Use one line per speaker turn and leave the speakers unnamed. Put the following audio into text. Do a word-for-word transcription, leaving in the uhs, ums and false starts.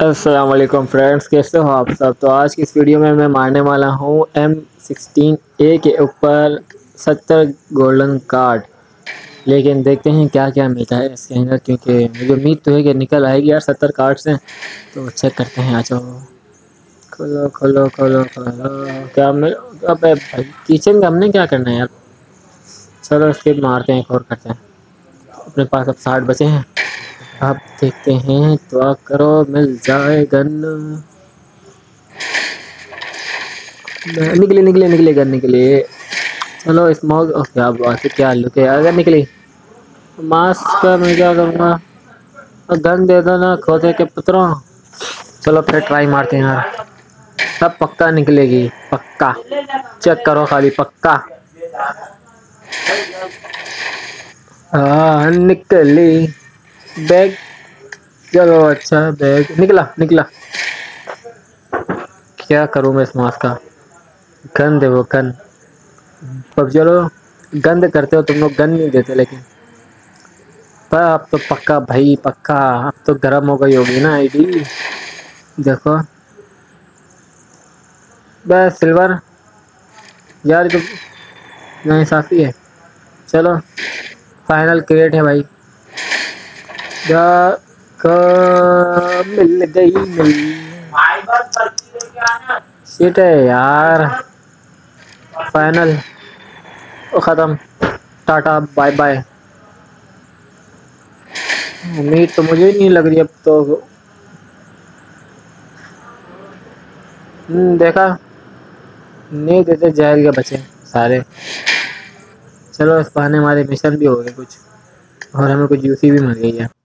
السلام علیکم فرینڈس، کیسے ہو آپ سب؟ تو آج کی اس ویڈیو میں میں مارنے والا ہوں ایم سکسٹین اے کے اوپر ستر گولڈن کارڈ، لیکن دیکھتے ہیں کیا کیا ملتا ہے اس کے اندر، کیونکہ مجھے امید تو ہے کہ نکل آئے گی یار ستر کارڈ سے۔ تو چیک کرتے ہیں، آ جاؤ کھولو کھولو کھولو کھولو کیا مل ابے بھائی کچن کا ہم نے کیا کرنا ہے یار۔ چلو اس کے مارتے ہیں، ایک اور کرتے ہیں، اپنے پاس اب ساٹھ بچے ہیں، اب دیکھتے ہیں، دعا کرو مل جائے گن۔ نکلے نکلے نکلے گن نکلے، چلو اسموک، کیا بات ہے، کیا لک ہے اگر نکلی ماسک کا میں کیا کروں گا، گن دے دو نا کھوتے کے پتروں۔ چلو پھر ٹرائی مارتے ہیں یار، اب پکا نکلے گی، پکا چیک کرو خالی، پکا ہاں نکلی بیگ۔ چلو اچھا بیگ نکلا نکلا، کیا کروں میں اس ماس کا، گن دے وہ گن۔ اب چلو گند کرتے ہو تم لوگ، گن نہیں دیتے لیکن اب تو پکا بھائی پکا، اب تو گرم ہو گئی ہوگی نا آئی ڈی۔ دیکھو بس سلور یار تو نہیں صافی ہے، چلو فائنل کریٹ ہے بھائی، جا کا مل گئی مل سیٹ ہے یار، فائنل ختم، ٹاٹا بائے بائے۔ امید تو مجھے نہیں لگ رہی اب تو، ہوں دیکھا نہیں دیتے جہل کے بچے سارے۔ چلو اس بہانے ہمارے مشن بھی ہو گئے کچھ، اور ہمیں کچھ یوسی بھی مل گئی ہے۔